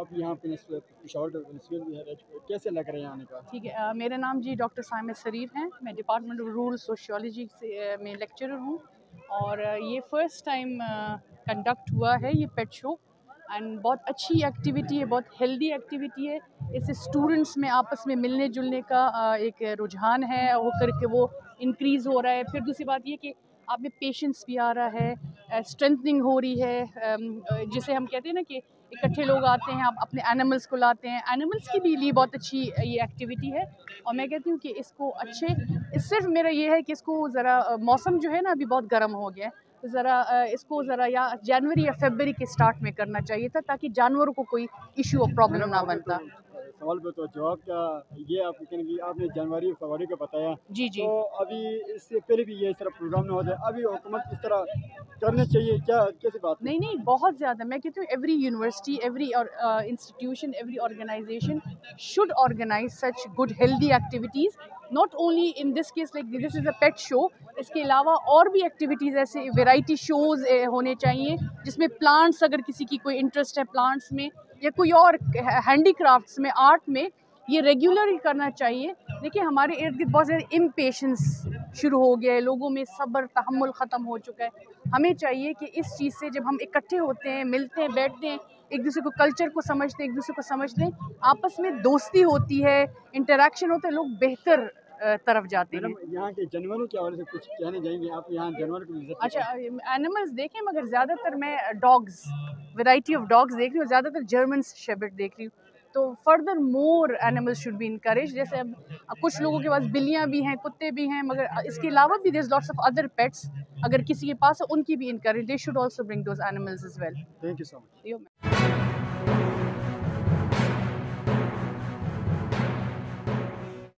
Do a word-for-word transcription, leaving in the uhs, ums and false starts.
आप यहाँ पे पेशावर भी है, कैसे लग रहे हैं आने का? ठीक है, अ, मेरा नाम जी डॉक्टर साइमा सरीर है। मैं डिपार्टमेंट ऑफ रूरल सोशियोलॉजी से अ, में लेक्चरर हूँ और अ, ये फ़र्स्ट टाइम कंडक्ट हुआ है ये पेट शो एंड बहुत अच्छी एक्टिविटी है, बहुत हेल्दी एक्टिविटी है। इससे स्टूडेंट्स में आपस में मिलने जुलने का अ, एक रुझान है वो करके वो इंक्रीज़ हो रहा है। फिर दूसरी बात ये कि आप में पेशेंस भी आ रहा है, स्ट्रेंथनिंग हो रही है, अम, अ, जिसे हम कहते हैं ना कि इकट्ठे लोग आते हैं, आप अपने एनिमल्स को लाते हैं। एनिमल्स की भी लिए बहुत अच्छी ये एक्टिविटी है और मैं कहती हूँ कि इसको अच्छे इस सिर्फ मेरा ये है कि इसको ज़रा मौसम जो है ना अभी बहुत गर्म हो गया है, तो ज़रा इसको ज़रा या जनवरी या फरवरी के स्टार्ट में करना चाहिए था ताकि जानवरों को कोई इशू और प्रॉब्लम ना बनता। सवाल पे तो जवाब क्या ये आप कहने की आपने जनवरी फरवरी का बताया, जी जी। तो अभी इससे पहले भी ये इस तरह प्रोग्राम ना हो जाए, अभी हुकूमत इस तरह करने चाहिए क्या, कैसी बात? नहीं नहीं, बहुत ज़्यादा। मैं कहती हूँ every university, every institution, every organisation should organise such good healthy activities, not only in this case like this is a pet show. इसके अलावा और भी एक्टिविटीज़ ऐसे वैरायटी शोज़ होने चाहिए जिसमें प्लांट्स, अगर किसी की कोई इंटरेस्ट है प्लांट्स में या कोई और हैंडीक्राफ्ट्स में, आर्ट में, ये रेगुलर ही करना चाहिए। देखिए हमारे इर्द गिर्द बहुत ज़्यादा इम्पेशेंस शुरू हो गया है, लोगों में सब्र तहम्मुल ख़त्म हो चुका है। हमें चाहिए कि इस चीज़ से जब हम इकट्ठे होते हैं, मिलते हैं, बैठते हैं, एक दूसरे को कल्चर को समझते हैं, एक दूसरे को समझते हैं, आपस में दोस्ती होती है, इंटरेक्शन होता है, लोग बेहतर अ, तरफ जाते हैं। मैडम यहाँ के जानवरों के हवाले से कुछ कहने जाएंगे आप? यहाँ जानवर को विजिट अच्छा, एनिमल्स देखें मगर ज़्यादातर मैं डॉग्स, वैरायटी ऑफ डॉग्स देख रही हूँ, ज़्यादातर जर्मन शेपर्ड देख रही हूँ। तो further more animals should be encourage. जैसे अब कुछ लोगों के पास बिल्लियाँ भी हैं, कुत्ते भी हैं, मगर इसके अलावा भी there is lots of other pets, अगर किसी के पास है उनकी भी encourage, they should also bring those animals as well. Thank you so much.